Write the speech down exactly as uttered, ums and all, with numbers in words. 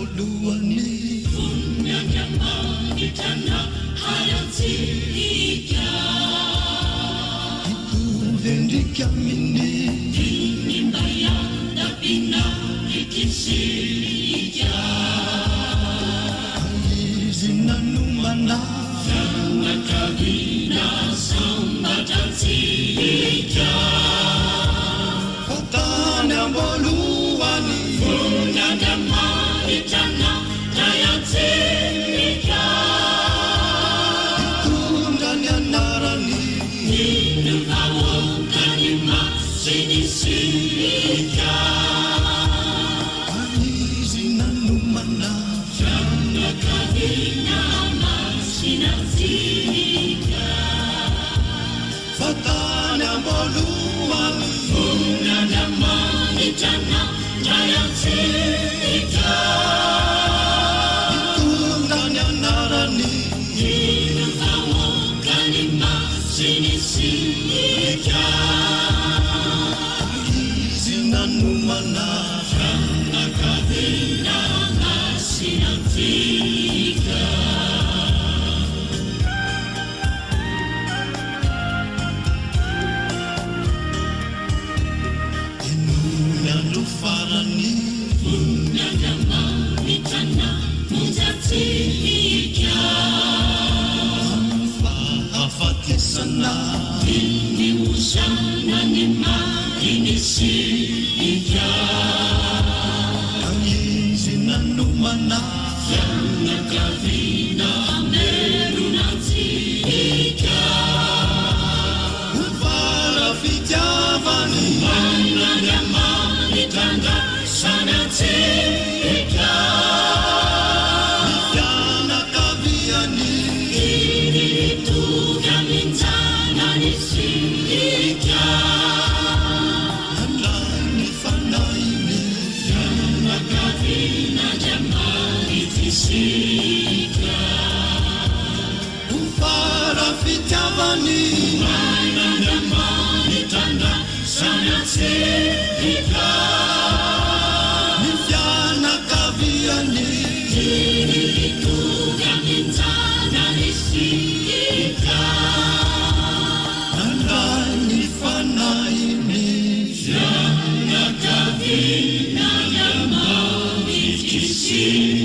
voalohany voninagamanitrana harantsika itovendrika aminy inimbayadapina ikisika izy nanomana fianakavina sambatratsika fatany amboalohany voninagamanitrana harantsika itondra ny anarany ninuvaokany masinisika izy nanomana fianakavina masinatsika fatany amboalohany voninagamanitrana harantsika itondra ny anarany ninuvaokany masinisika izy nanomana fianakavina masinatsika enony andro farany voninagamanitrana monjatsika fahafatesana iniusanany marinisika izy nanomana fianakavina melonatsika hovara fitiavany voninagamanitrana sanatsika fianakaviany initugaminjananisika andrany fanainy fianakavina jamanitisika hovara fitiavany voninagamanitrana sanatsika ny fianakaviany initugaminjananisika andrany fanainy fianakavina jamanitisika